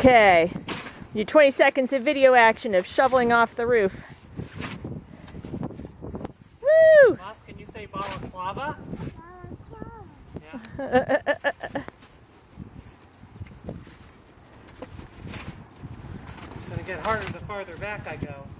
Okay, your 20 seconds of video action of shoveling off the roof. Woo! Moss, can you say balaclava? Yeah. It's gonna get harder the farther back I go.